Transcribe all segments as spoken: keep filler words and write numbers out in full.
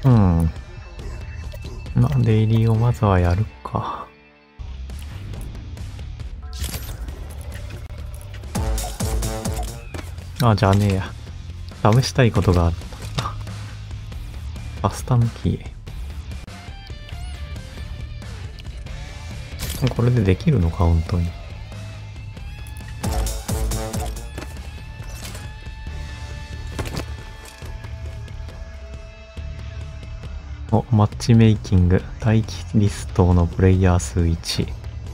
うん。まあ、デイリーをまずはやるか。あ、じゃあねえや。試したいことがあった。カスタムキー。これでできるのか、本当に。お、マッチメイキング。待機リストのプレイヤー数いち。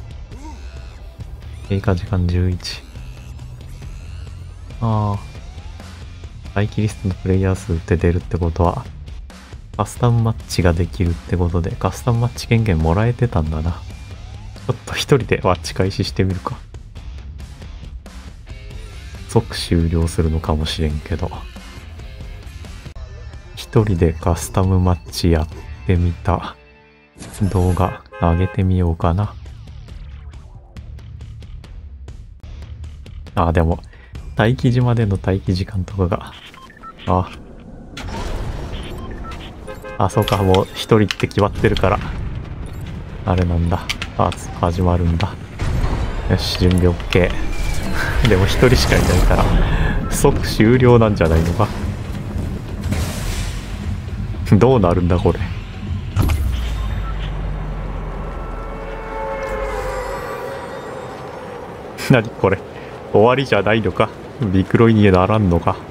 経過時間じゅういち。ああ。待機リストのプレイヤー数って出るってことは、カスタムマッチができるってことで、カスタムマッチ権限もらえてたんだな。ちょっと一人でマッチ開始してみるか。即終了するのかもしれんけど。一人でカスタムマッチやってみた動画上げてみようかな。あ、でも、待機時までの待機時間とかが、あ、あ、そうか、もう一人って決まってるから、あれなんだ。あ、始まるんだ。よし、準備 OK。でも一人しかいないから、即終了なんじゃないのか。どうなるんだ、これ。何これ。終わりじゃないのか。ビクロイにならんのか。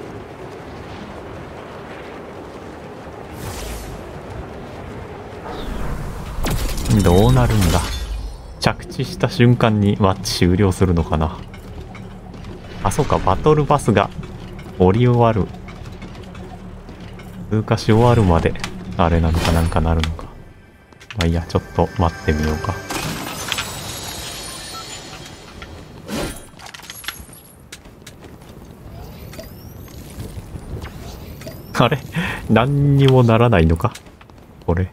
どうなるんだ。着地した瞬間にマッチ終了するのかな。あ、そうか、バトルバスが降り終わる。通過し終わるまで、あれなのかなんかなるのか。まあいいや、ちょっと待ってみようか。あれ何にもならないのかこれ。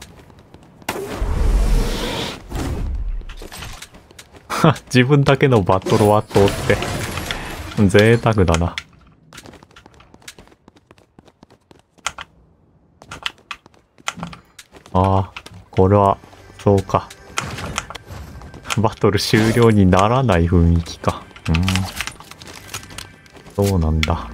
自分だけのバトルワットって贅沢だな。ああ、これはそうか。バトル終了にならない雰囲気か。うん。そうなんだ。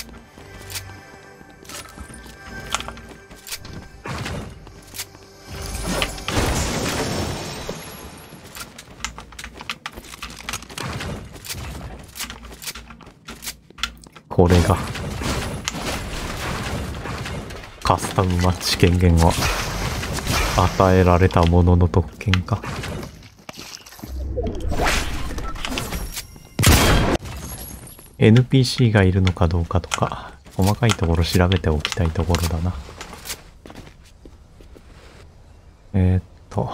これがカスタムマッチ権限は与えられたものの特権か。エヌピーシー がいるのかどうかとか細かいところ調べておきたいところだな。えー、っと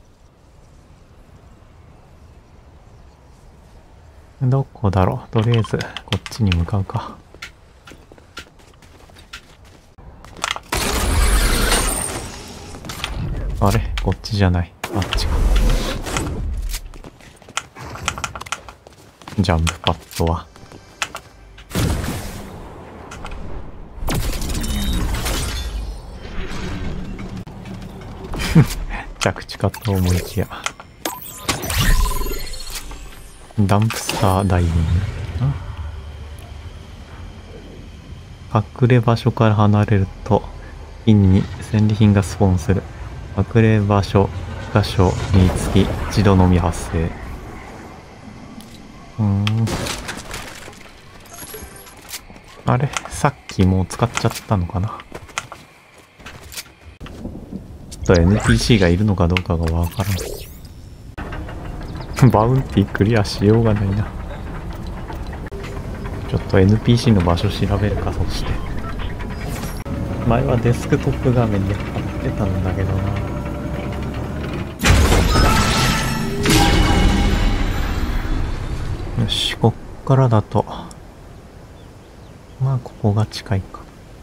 どこだろう。とりあえずこっちに向かうか。あれこっちじゃない。あっちか。ジャンプパッドは。着地かと思いきや。ダンプスターダイビング。隠れ場所から離れると、陰に戦利品がスポーンする。隠れ場所箇所につき一度のみ発生。うーん。あれさっきもう使っちゃったのかな。ちょっと エヌピーシー がいるのかどうかがわからん。バウンティークリアしようがないな。ちょっと エヌピーシー の場所調べるか。そして前はデスクトップ画面で貼ってたんだけどな。よし、こっからだとまあここが近いか。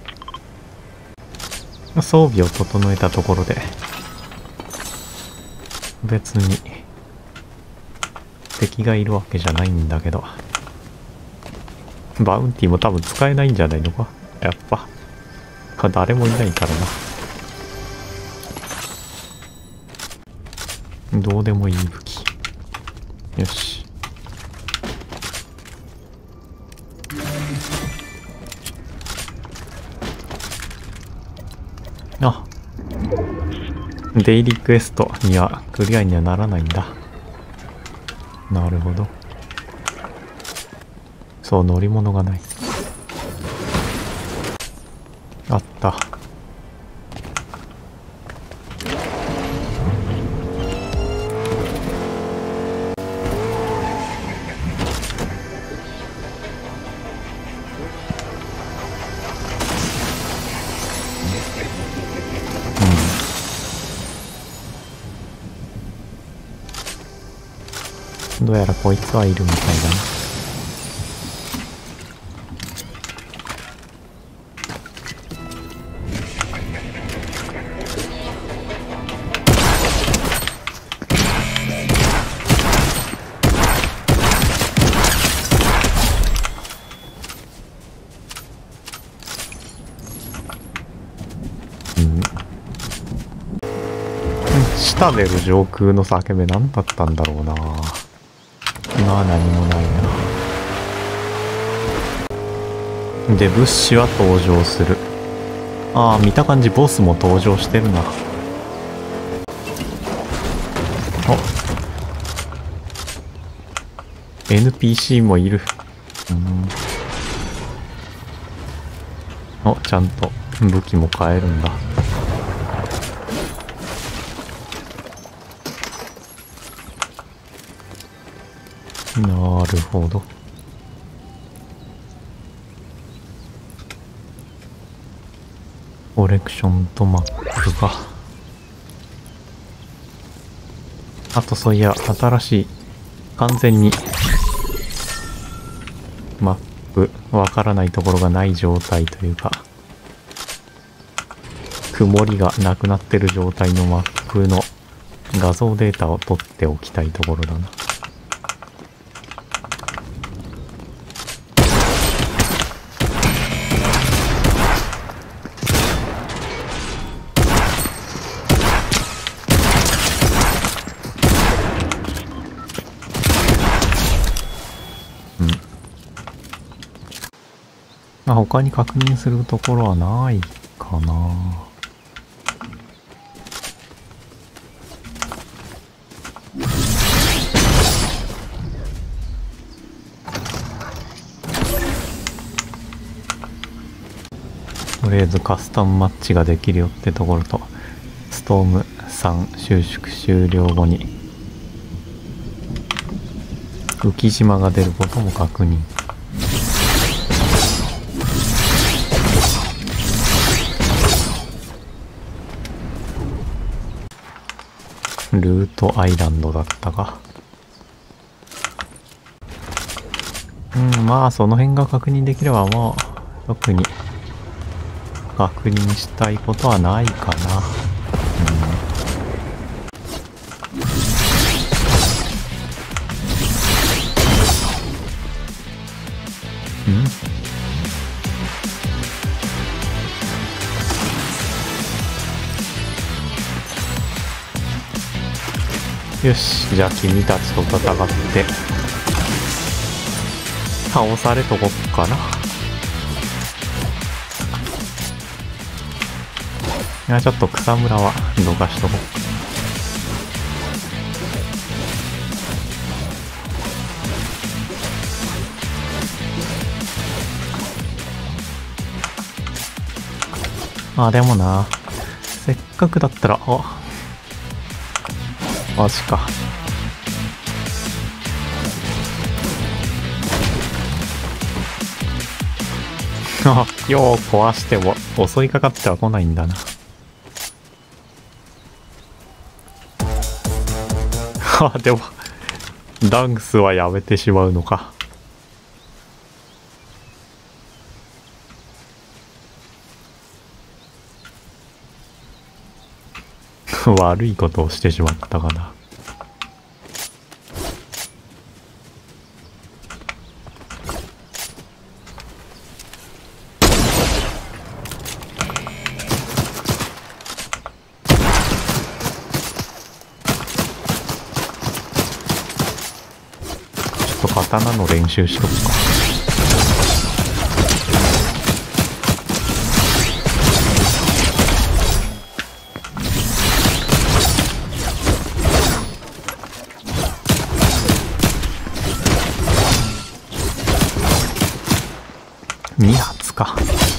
装備を整えたところで別に敵がいるわけじゃないんだけど、バウンティーも多分使えないんじゃないのか。やっぱ誰もいないからな。 どうでもいい武器。よし。あ、デイリークエストにはクリアにはならないんだ。なるほど。そう、乗り物がない。あった。うん。どうやらこいつはいるみたいだな。舌出る上空の裂け目何だったんだろうな。まあ何もないな。で、物資は登場する。ああ、見た感じボスも登場してるな。あ、エヌピーシー もいる。うん。お、ちゃんと武器も買えるんだ。なるほど。コレクションとマップが。あとそういや、新しい、完全にマップ、わからないところがない状態というか、曇りがなくなってる状態のマップの画像データを取っておきたいところだな。まあ、他に確認するところはないかな。とりあえずカスタムマッチができるよってところと、ストームさん収縮終了後に浮島が出ることも確認。ルートアイランドだったが、うん、まあその辺が確認できればもう特に確認したいことはないかな。うん、うん、よし、じゃあ君たちと戦って倒されとこっかな。いや、ちょっと草むらはどかしとこっか。あ、でもな、せっかくだったら、あ、マジか。あ、よう壊しても襲いかかっては来ないんだな。あ、でもダンスはやめてしまうのか。悪いことをしてしまったかな。 刀の練習しとくか。に発か。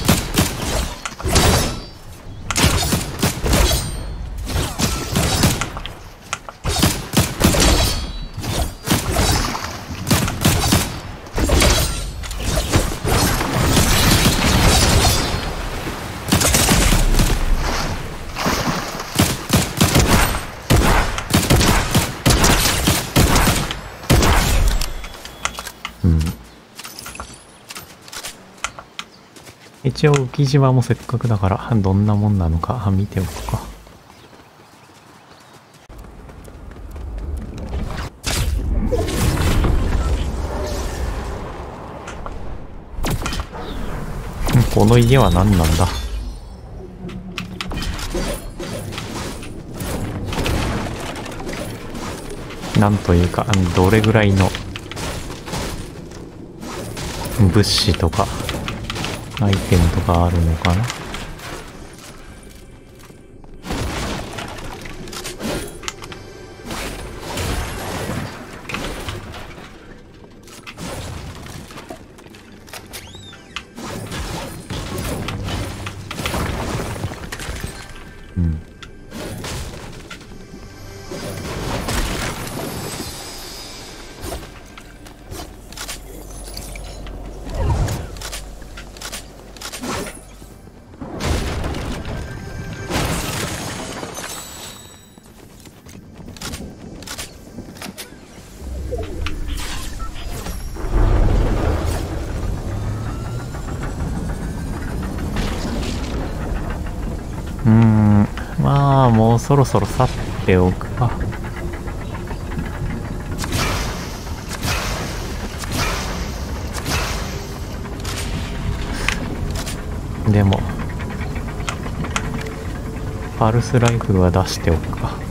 一応浮島もせっかくだからどんなもんなのか見ておくか。この家は何なんだ。なんというかどれぐらいの物資とかアイテムとかあるのかな。うん。うーん、まあもうそろそろ去っておくか。でもパルスライフルは出しておくか。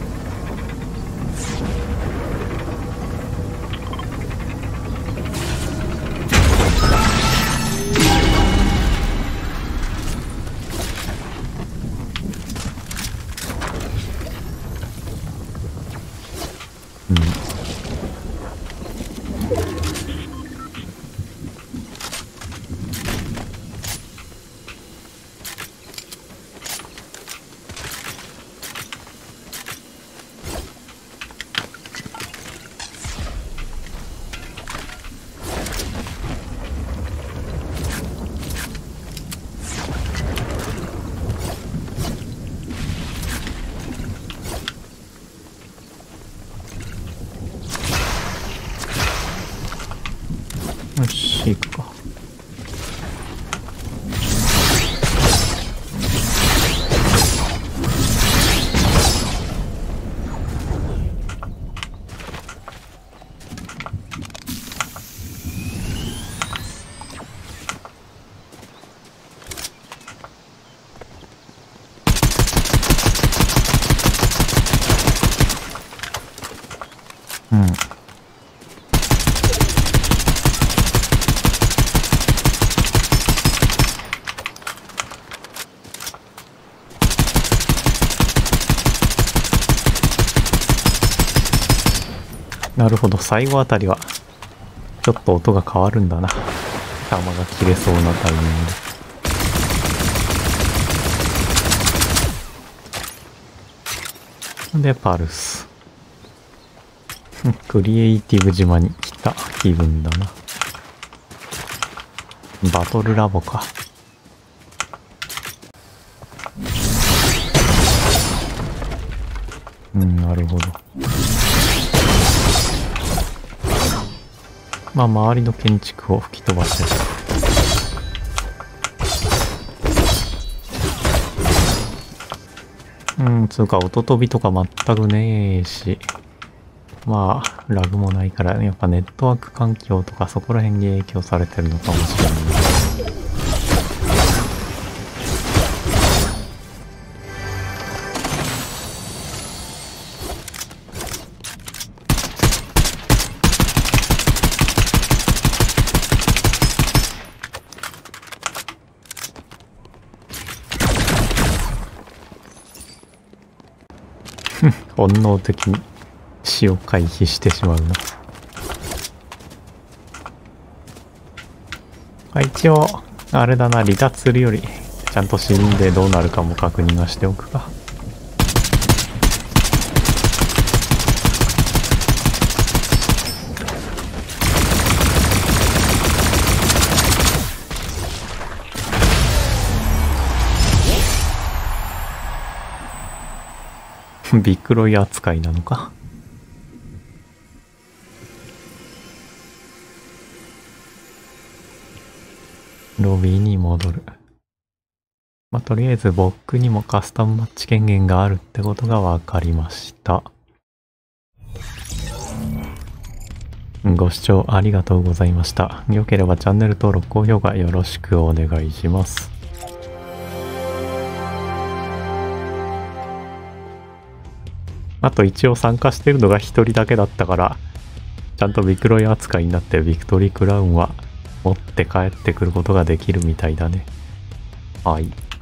よし、行くか。うん。なるほど、最後あたりはちょっと音が変わるんだな。弾が切れそうなタイミングで。で、パルス。クリエイティブ島に来た気分だな。バトルラボか。うん、なるほど。まあ、周りの建築を吹き飛ばせる。うん、つうか、音飛びとか全くねえし。まあ、ラグもないから、ね、やっぱネットワーク環境とかそこら辺に影響されてるのかもしれない。 本能的に死を回避してしまうな。あ、一応あれだな、離脱するよりちゃんと死んでどうなるかも確認はしておくか。ビクロイ扱いなのか。ロビーに戻る。まあ、とりあえず僕にもカスタムマッチ権限があるってことが分かりました。ご視聴ありがとうございました。良ければチャンネル登録、高評価よろしくお願いします。あと一応参加してるのが一人だけだったから、ちゃんとビクロイ扱いになってビクトリークラウンは持って帰ってくることができるみたいだね。はい。